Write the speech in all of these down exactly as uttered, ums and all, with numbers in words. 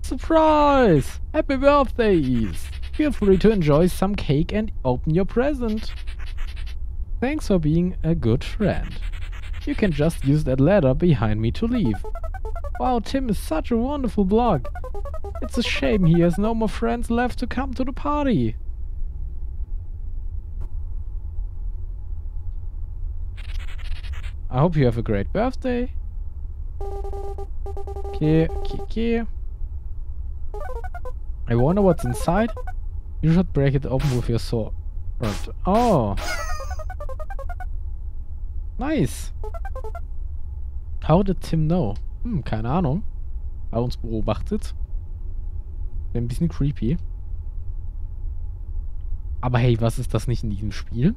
Surprise! Happy birthday, Eve! Feel free to enjoy some cake and open your present. Thanks for being a good friend. You can just use that ladder behind me to leave. Wow, Tim is such a wonderful blog. It's a shame he has no more friends left to come to the party. I hope you have a great birthday. Okay, okay, okay. I wonder what's inside. You should break it open with your sword. Oh. Nice. How did Tim know? Hm, keine Ahnung. Er uns beobachtet. Wäre ein bisschen creepy. Aber hey, was ist das nicht in diesem Spiel?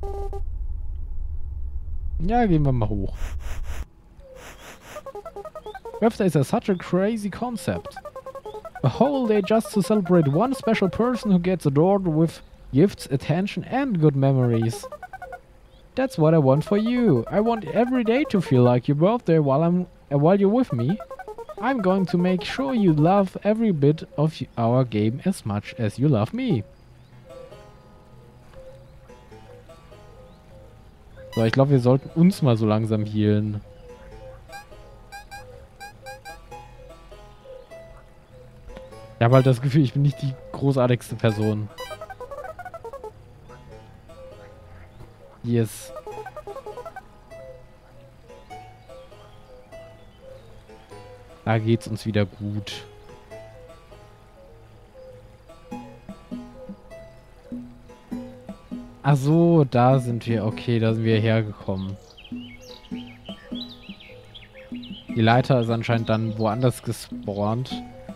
Ja, gehen wir mal hoch. Birthdays are such a crazy concept. A whole day just to celebrate one special person who gets adored with gifts, attention and good memories. That's what I want for you. I want every day to feel like your birthday while I'm uh, while you're with me. I'm going to make sure you love every bit of our game as much as you love me. So, ich glaube, wir sollten uns mal so langsam healen. Ich habe halt das Gefühl, ich bin nicht die großartigste Person. Yes. Da geht's uns wieder gut. Ach so, da sind wir. Okay, da sind wir hergekommen. Die Leiter ist anscheinend dann woanders gespawnt.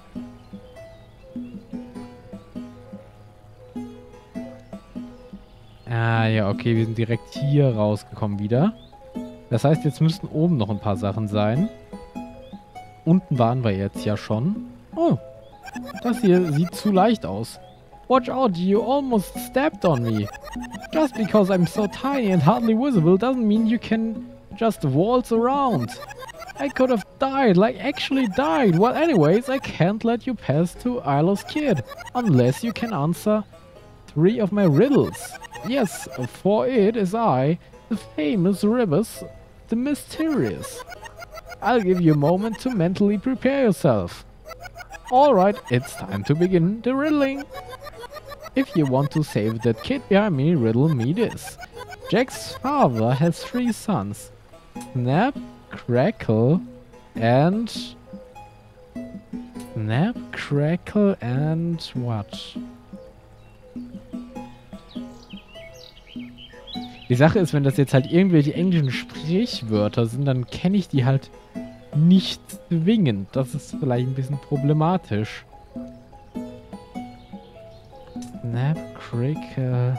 Ah, ja, okay, wir sind direkt hier rausgekommen wieder. Das heißt, jetzt müssten oben noch ein paar Sachen sein. Unten waren wir jetzt ja schon. Oh, das hier sieht zu leicht aus. Watch out, you almost stepped on me. Just because I'm so tiny and hardly visible doesn't mean you can just waltz around. I could have died, like actually died. Well, anyways, I can't let you pass to Ilo's kid. Unless you can answer three of my riddles. Yes, for it is I, the famous Rivers, the mysterious. I'll give you a moment to mentally prepare yourself. Alright, it's time to begin the riddling. If you want to save that kid behind me, riddle me this. Jack's father has three sons. Snap, Crackle, and... Snap, Crackle, and what? Die Sache ist, wenn das jetzt halt irgendwelche englischen Sprichwörter sind, dann kenne ich die halt nicht zwingend. Das ist vielleicht ein bisschen problematisch. Snap, Crackle.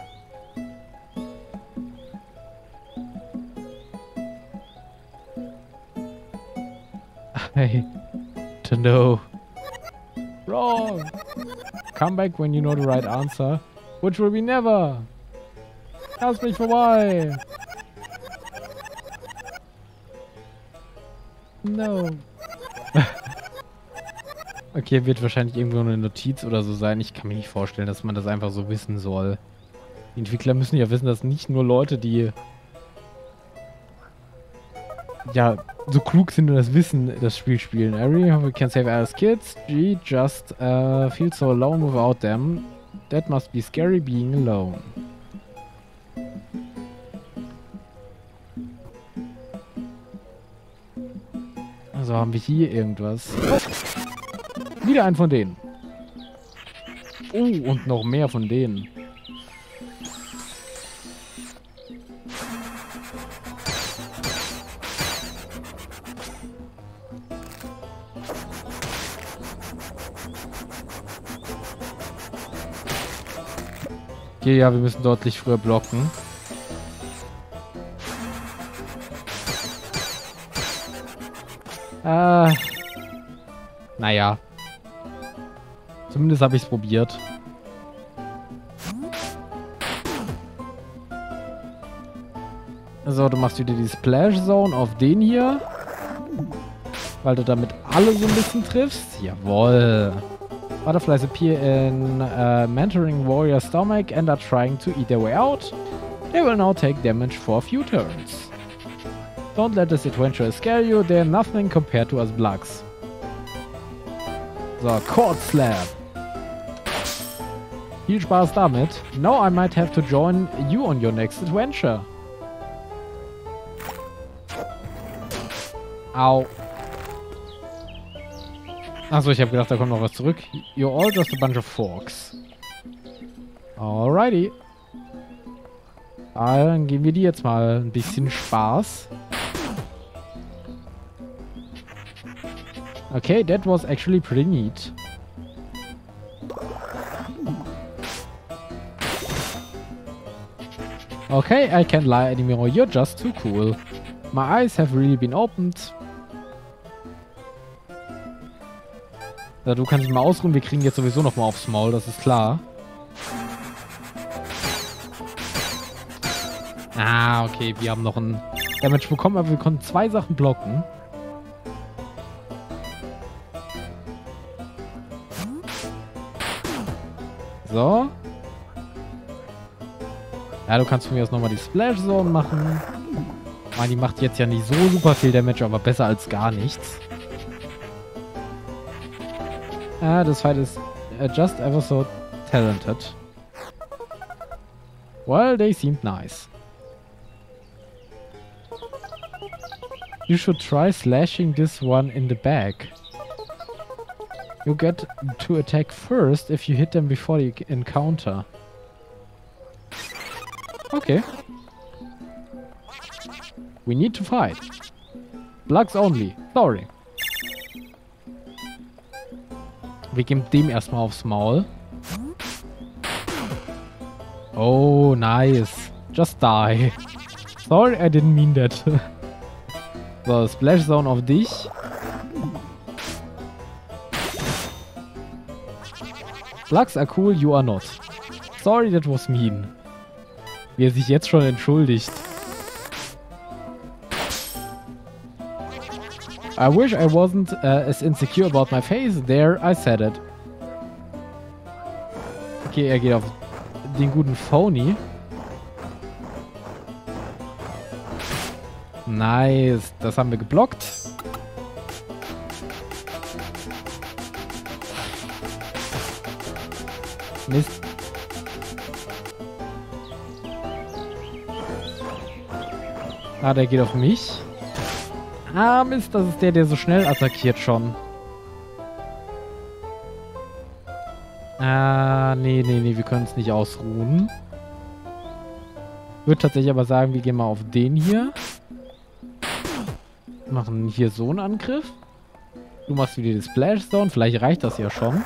I don't know. Wrong. Come back when you know the right answer, which will be never. Lass mich vorbei. No. Okay, wird wahrscheinlich irgendwo eine Notiz oder so sein. Ich kann mir nicht vorstellen, dass man das einfach so wissen soll. Die Entwickler müssen ja wissen, dass nicht nur Leute, die ja so klug sind und das wissen, das Spiel spielen. I really hope we can save Alice kids. G just uh, feels so alone without them. That must be scary being alone. Also haben wir hier irgendwas. Oh. Wieder ein von denen. Oh, und noch mehr von denen. Okay, ja, wir müssen deutlich früher blocken. Äh, naja. Zumindest habe ich es probiert. So, du machst wieder die Splash Zone auf den hier. Weil du damit alle so ein bisschen triffst. Jawohl. Butterflies appear in uh, mentoring warrior stomach and are trying to eat their way out. They will now take damage for a few turns. Don't let this adventure scare you. They're nothing compared to us Bloods. So, Cord Slap. Viel Spaß damit. Now I might have to join you on your next adventure. Au. Achso, ich habe gedacht, da kommt noch was zurück. You're all just a bunch of forks. Alrighty. Ah, dann geben wir die jetzt mal ein bisschen Spaß. Okay, that was actually pretty neat. Okay, I can't lie anymore. You're just too cool. My eyes have really been opened. Ja, du kannst dich mal ausruhen. Wir kriegen jetzt sowieso noch mal aufs Maul, das ist klar. Ah, okay, wir haben noch ein Damage bekommen, aber wir konnten zwei Sachen blocken. So. Ja, du kannst von mir aus nochmal die Splash Zone machen. Ich meine, die macht jetzt ja nicht so super viel Damage, aber besser als gar nichts. Ah, das Fight ist uh, just ever so talented. Well, they seemed nice. You should try slashing this one in the back. You get to attack first if you hit them before you encounter. Okay. We need to fight. Bloods only. Sorry. Wir geben dem erstmal aufs Maul. Oh, nice. Just die. Sorry, I didn't mean that. So, Splash Zone auf dich. Bloods are cool, you are not. Sorry, that was mean. Wie er sich jetzt schon entschuldigt. I wish I wasn't uh, as insecure about my face. There, I said it. Okay, er geht auf den guten Phony. Nice, das haben wir geblockt. Mist. Ah, der geht auf mich. Ah, Mist, das ist der, der so schnell attackiert schon. Ah, nee, nee, nee, wir können es nicht ausruhen. Ich würde tatsächlich aber sagen, wir gehen mal auf den hier. Machen hier so einen Angriff. Du machst wieder die Splash Zone, vielleicht reicht das ja schon.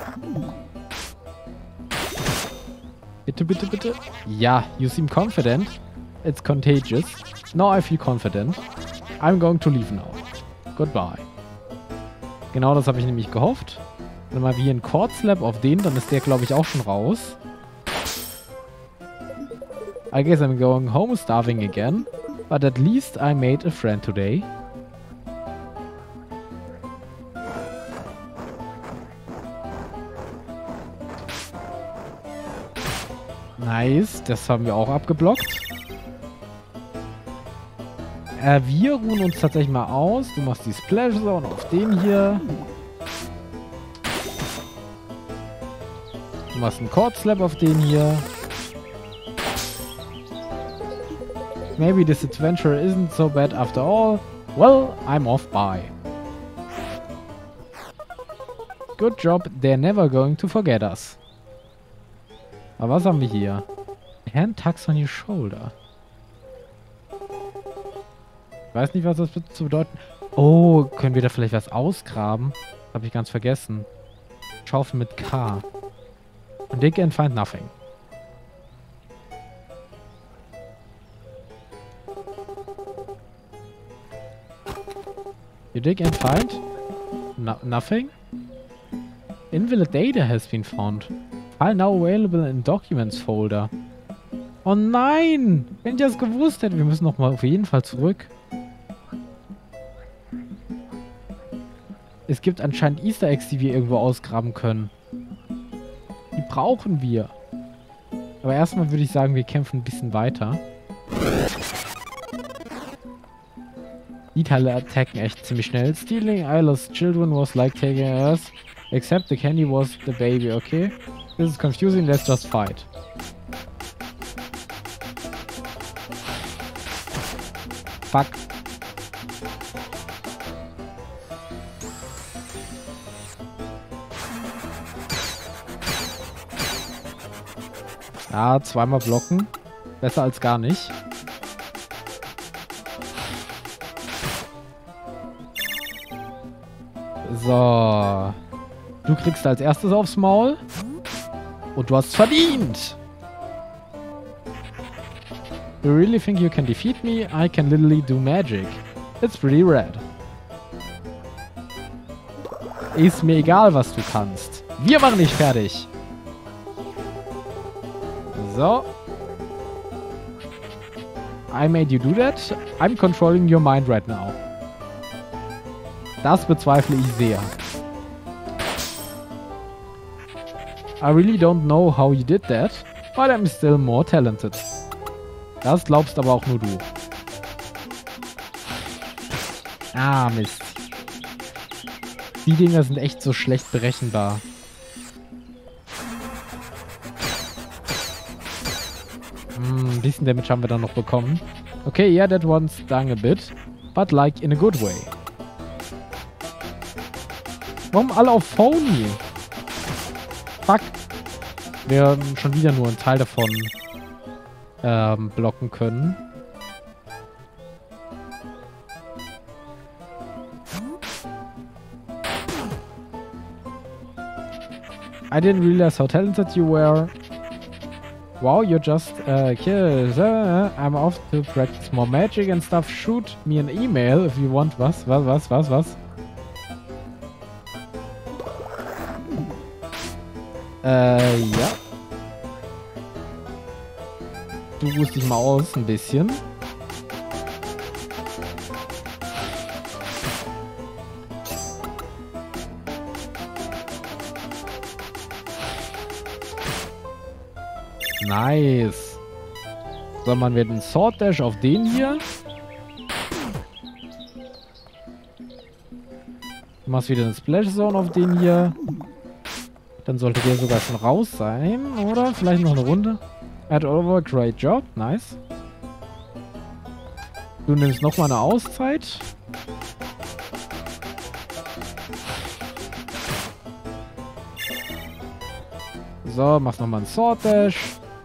Bitte, bitte, bitte. Ja, you seem confident. It's contagious. Now I feel confident. I'm going to leave now. Goodbye. Genau das habe ich nämlich gehofft. Wenn mal wie ein Cord Slap auf den, dann ist der, glaube ich, auch schon raus. I guess I'm going home starving again. But at least I made a friend today. Nice, das haben wir auch abgeblockt. Äh, wir ruhen uns tatsächlich mal aus. Du machst die Splash Zone auf den hier. Du machst einen Cord Slap auf den hier. Maybe this adventure isn't so bad after all. Well, I'm off by. Good job, they're never going to forget us. Aber was haben wir hier? Hand tucks on your shoulder. Ich weiß nicht, was das zu bedeuten. Oh, können wir da vielleicht was ausgraben? Habe ich ganz vergessen. Schaufel mit K. And dig and find nothing. You dig and find no nothing? Invalid data has been found. File now available in Documents Folder. Oh nein! Wenn ich das gewusst hätte, wir müssen noch mal auf jeden Fall zurück. Es gibt anscheinend Easter Eggs, die wir irgendwo ausgraben können. Die brauchen wir. Aber erstmal würde ich sagen, wir kämpfen ein bisschen weiter. Die Teile attacken echt ziemlich schnell. Stealing Isla's children was like taking us. Except the candy was the baby, okay? This is confusing, let's just fight. Fuck. Ja, zweimal blocken. Besser als gar nicht. So. Du kriegst als erstes aufs Maul. Und du hast es verdient. You really think you can defeat me? I can literally do magic. It's pretty rad. Ist mir egal, was du kannst. Wir machen dich fertig. So. I made you do that. I'm controlling your mind right now. Das bezweifle ich sehr. I really don't know how you did that, but I'm still more talented. Das glaubst aber auch nur du. Ah, Mist. Die Dinger sind echt so schlecht berechenbar. Hm, ein bisschen Damage haben wir dann noch bekommen. Okay, yeah, that one stung a bit, but like in a good way. Warum alle auf Phony? Fuck. Wir haben schon wieder nur einen Teil davon ähm, blocken können. I didn't realize how talented you were. Wow, you're just uh, kid. Uh, I'm off to practice more magic and stuff. Shoot me an email if you want. Was? Was? Was? Was? Was? Äh, ja. Du ruhst dich mal aus ein bisschen. Nice. So, machen wir den Sword Dash auf den hier. Du machst wieder eine Splash Zone auf den hier. Dann sollte der sogar schon raus sein, oder? Vielleicht noch eine Runde. Add over, great job, nice. Du nimmst nochmal eine Auszeit. So, machst nochmal einen Sword Dash.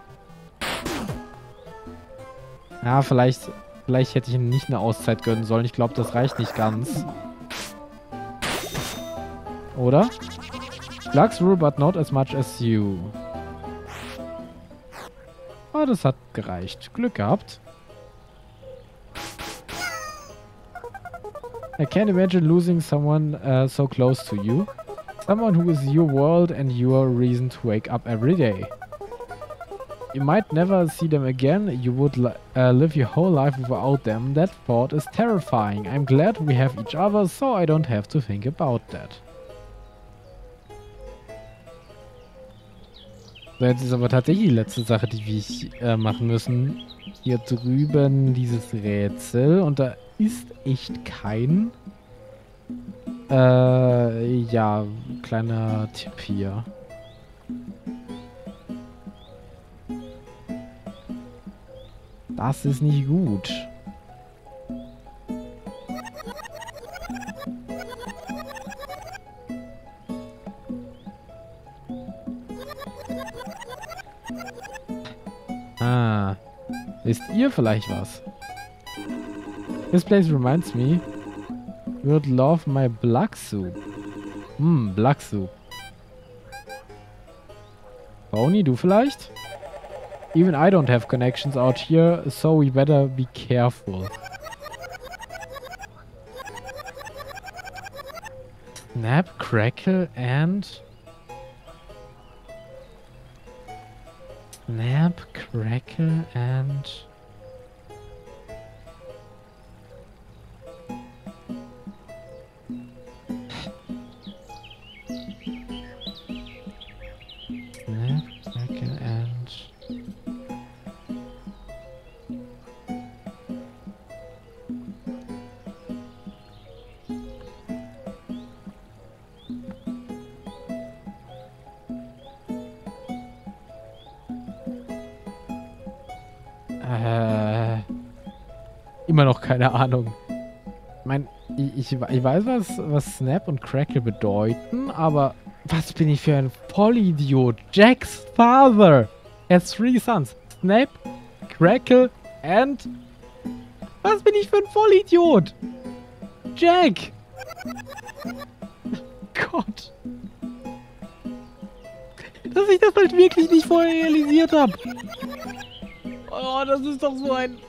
Ja, vielleicht, vielleicht hätte ich ihm nicht eine Auszeit gönnen sollen. Ich glaube, das reicht nicht ganz. Oder? Lux rule, but not as much as you. Oh, das hat gereicht. Glück gehabt. I can't imagine losing someone uh, so close to you. Someone who is your world and your reason to wake up every day. You might never see them again. You would li uh, live your whole life without them. That thought is terrifying. I'm glad we have each other, so I don't have to think about that. So, jetzt ist aber tatsächlich die letzte Sache, die wir äh, machen müssen. Hier drüben dieses Rätsel. Und da ist echt kein... Äh, ja, kleiner Tipp hier. Das ist nicht gut. Ah. Wisst ihr vielleicht was? This place reminds me. Would love my black soup. Hm, black soup. Pony, du vielleicht? Even I don't have connections out here, so we better be careful. Snap, crackle and... Snap, crackle and... immer noch keine Ahnung. Ich meine, ich, ich, ich weiß, was, was Snap und Crackle bedeuten, aber was bin ich für ein Vollidiot? Jack's father has three sons. Snap, Crackle and... Was bin ich für ein Vollidiot? Jack! Gott. Dass ich das halt wirklich nicht vorher realisiert habe. Oh, das ist doch so ein...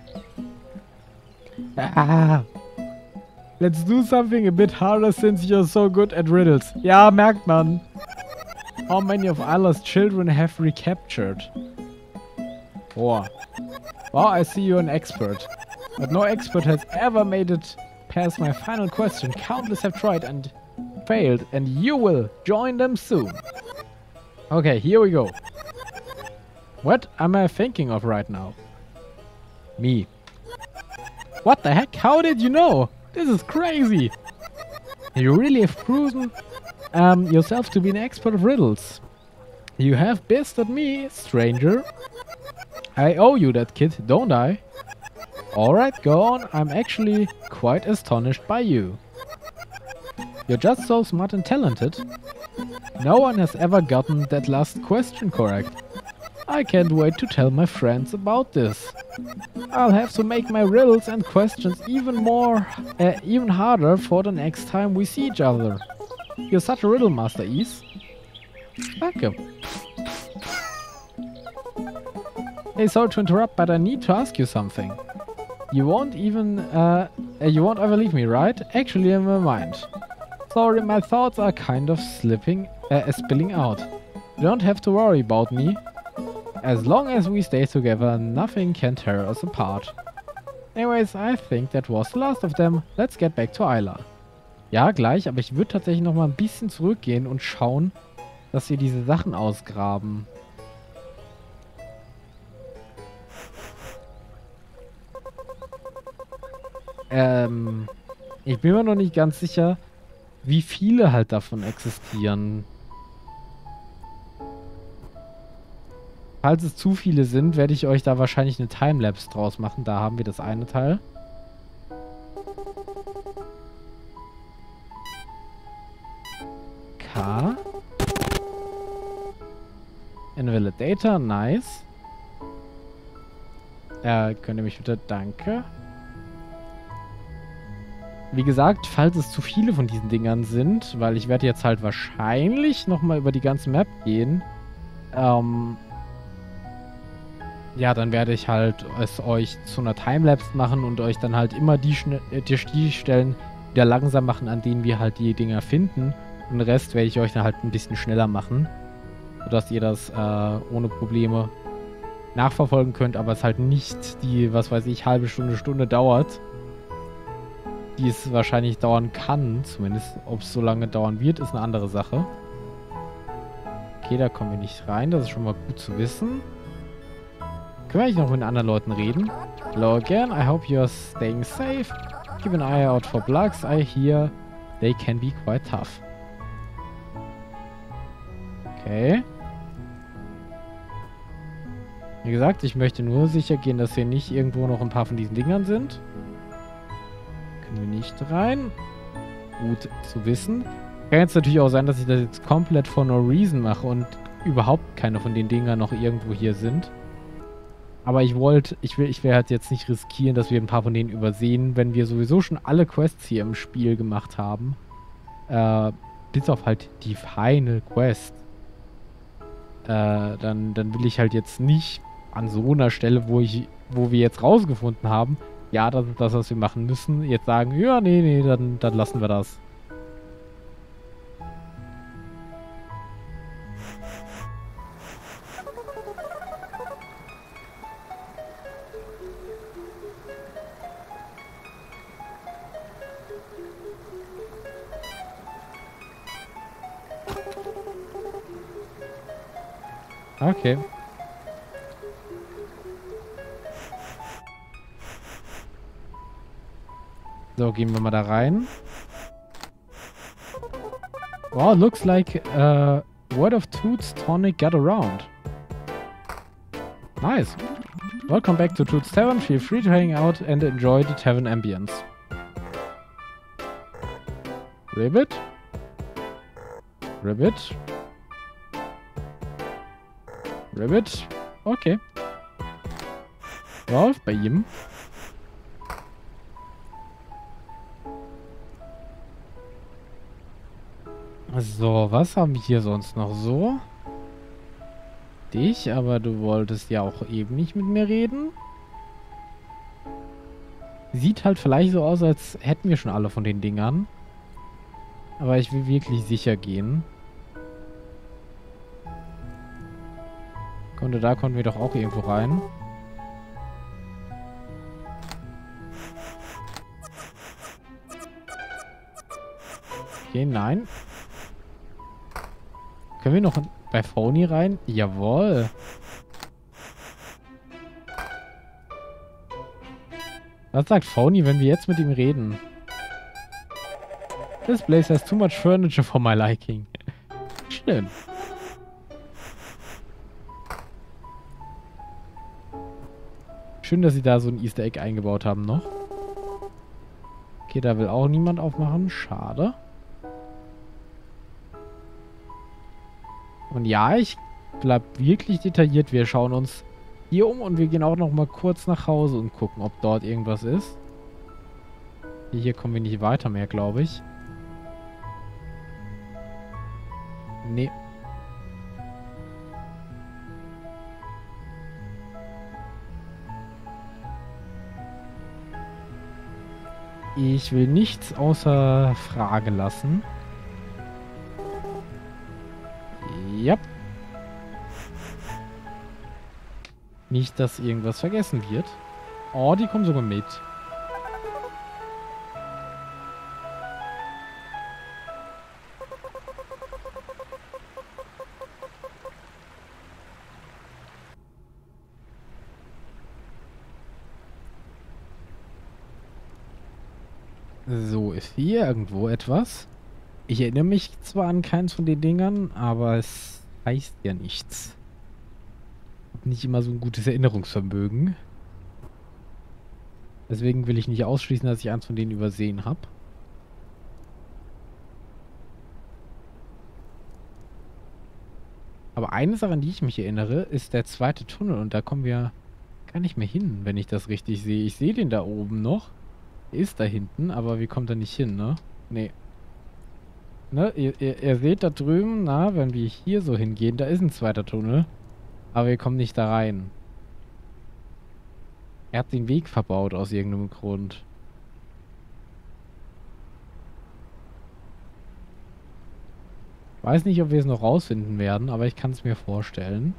Ah. Let's do something a bit harder since you're so good at riddles. Ja, merkt man. How many of Isla's children have recaptured? Four. Wow, I see you're an expert. But no expert has ever made it past my final question. Countless have tried and failed, and you will join them soon. Okay, here we go. What am I thinking of right now? Me. What the heck? How did you know? This is crazy. You really have proven um, yourself to be an expert of riddles. You have bested me, stranger. I owe you that, kid, don't I? Alright, go on. I'm actually quite astonished by you. You're just so smart and talented. No one has ever gotten that last question correct. I can't wait to tell my friends about this. I'll have to make my riddles and questions even more, uh, even harder for the next time we see each other. You're such a riddle master, Ease. Danke. Hey, sorry to interrupt, but I need to ask you something. You won't even, uh, uh you won't ever leave me, right? Actually, in my mind. Sorry, my thoughts are kind of slipping, uh, spilling out. You don't have to worry about me. As long as we stay together, nothing can tear us apart. Anyways, I think that was the last of them. Let's get back to Isla. Ja, gleich, aber ich würde tatsächlich noch mal ein bisschen zurückgehen und schauen, dass wir diese Sachen ausgraben. Ähm, ich bin mir noch nicht ganz sicher, wie viele halt davon existieren. Falls es zu viele sind, werde ich euch da wahrscheinlich eine Timelapse draus machen. Da haben wir das eine Teil. K. Invalidator, nice. Äh, könnt ihr mich bitte... Danke. Wie gesagt, falls es zu viele von diesen Dingern sind, weil ich werde jetzt halt wahrscheinlich nochmal über die ganze Map gehen, ähm... ja, dann werde ich halt es euch zu einer Timelapse machen und euch dann halt immer die, die, die Stellen wieder langsam machen, an denen wir halt die Dinger finden. Und den Rest werde ich euch dann halt ein bisschen schneller machen, sodass ihr das äh, ohne Probleme nachverfolgen könnt, aber es halt nicht die, was weiß ich, halbe Stunde, Stunde dauert, die es wahrscheinlich dauern kann. Zumindest, ob es so lange dauern wird, ist eine andere Sache. Okay, da kommen wir nicht rein, das ist schon mal gut zu wissen. Können wir eigentlich noch mit anderen Leuten reden? Hello again, I hope you're staying safe. Keep an eye out for bugs. I hear they can be quite tough. Okay. Wie gesagt, ich möchte nur sicher gehen, dass hier nicht irgendwo noch ein paar von diesen Dingern sind. Können wir nicht rein. Gut zu wissen. Kann jetzt natürlich auch sein, dass ich das jetzt komplett for no reason mache und überhaupt keine von den Dingern noch irgendwo hier sind. Aber ich wollte, ich will, ich will halt jetzt nicht riskieren, dass wir ein paar von denen übersehen, wenn wir sowieso schon alle Quests hier im Spiel gemacht haben. Äh, bis auf halt die Final Quest. Äh, dann, dann will ich halt jetzt nicht an so einer Stelle, wo ich, wo wir jetzt rausgefunden haben, ja, das ist das, was wir machen müssen, jetzt sagen, ja, nee, nee, dann, dann lassen wir das. Okay. So, gehen wir mal da rein. Wow, looks like uh, word of Toots tonic got around. Nice. Welcome back to Toots Tavern. Feel free to hang out and enjoy the tavern ambience. Ribbit? Ribbit? Ribbit? Okay. Läuft bei ihm. So, was haben wir hier sonst noch so? Dich, aber du wolltest ja auch eben nicht mit mir reden. Sieht halt vielleicht so aus, als hätten wir schon alle von den Dingern. Aber ich will wirklich sicher gehen. Konnte, da konnten wir doch auch irgendwo rein. Okay, nein. Können wir noch bei Phony rein? Jawohl. Was sagt Phony, wenn wir jetzt mit ihm reden? This place has too much furniture for my liking. Schön. Schön, dass sie da so ein Easter Egg eingebaut haben noch. Okay, da will auch niemand aufmachen. Schade. Und ja, ich bleib wirklich detailliert. Wir schauen uns hier um und wir gehen auch noch mal kurz nach Hause und gucken, ob dort irgendwas ist. Hier kommen wir nicht weiter mehr, glaube ich. Nee. Ich will nichts außer Frage lassen. Ja. Nicht, dass irgendwas vergessen wird. Oh, die kommen sogar mit. So, ist hier irgendwo etwas? Ich erinnere mich zwar an keins von den Dingern, aber es heißt ja nichts. Hab nicht immer so ein gutes Erinnerungsvermögen. Deswegen will ich nicht ausschließen, dass ich eins von denen übersehen habe. Aber eine Sache, an die ich mich erinnere, ist der zweite Tunnel. Und da kommen wir gar nicht mehr hin, wenn ich das richtig sehe. Ich sehe den da oben noch. Der ist da hinten, aber wir kommen da nicht hin, ne? Nee. Ne, ihr, ihr, ihr seht da drüben, na, wenn wir hier so hingehen, da ist ein zweiter Tunnel. Aber wir kommen nicht da rein. Er hat den Weg verbaut aus irgendeinem Grund. Weiß nicht, ob wir es noch rausfinden werden, aber ich kann es mir vorstellen.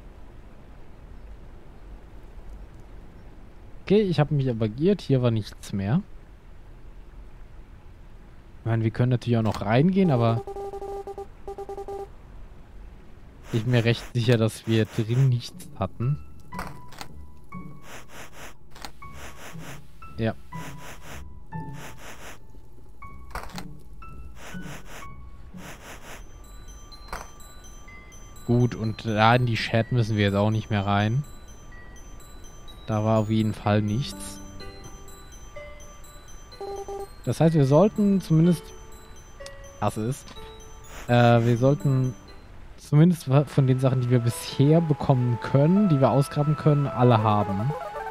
Okay, ich habe mich aber geirrt. Hier war nichts mehr. Ich meine, wir können natürlich auch noch reingehen, aber ich bin mir recht sicher, dass wir drin nichts hatten. Ja. Gut, und da in die Chat müssen wir jetzt auch nicht mehr rein. Da war auf jeden Fall nichts. Das heißt, wir sollten zumindest... Das ist... Äh, wir sollten zumindest von den Sachen, die wir bisher bekommen können, die wir ausgraben können, alle haben.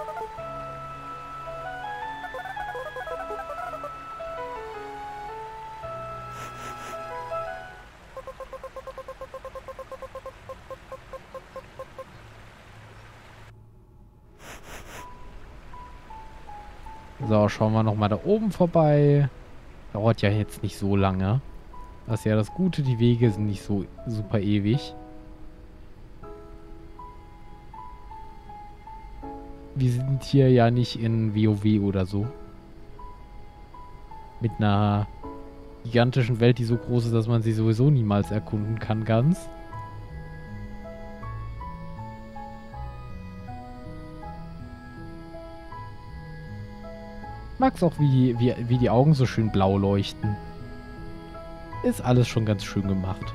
So, schauen wir nochmal da oben vorbei. Dauert ja jetzt nicht so lange. Das ist ja das Gute, die Wege sind nicht so super ewig. Wir sind hier ja nicht in WoW oder so. Mit einer gigantischen Welt, die so groß ist, dass man sie sowieso niemals erkunden kann ganz. Mag's auch, wie, wie, wie die Augen so schön blau leuchten. Ist alles schon ganz schön gemacht.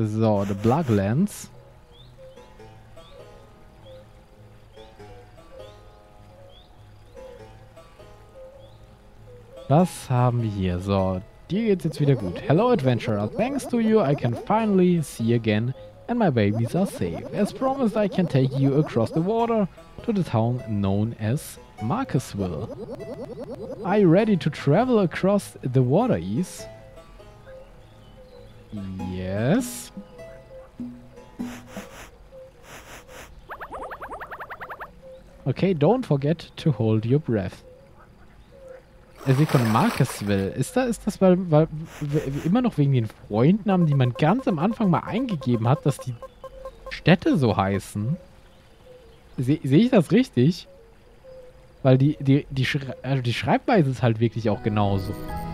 So, The Bloodlands. Was haben wir hier? So, dir geht's jetzt wieder gut. Hello, Adventurer. Thanks to you, I can finally see again and my babies are safe. As promised, I can take you across the water to the town known as Marcusville. Are you ready to travel across the water, Ease? Yes. Okay, don't forget to hold your breath. Sekunde, Marcusville. Ist, da, ist das, weil, weil immer noch wegen den Freundnamen, die man ganz am Anfang mal eingegeben hat, dass die Städte so heißen? Sehe seh ich das richtig? Weil die, die, die, Schre also die Schreibweise ist halt wirklich auch genauso.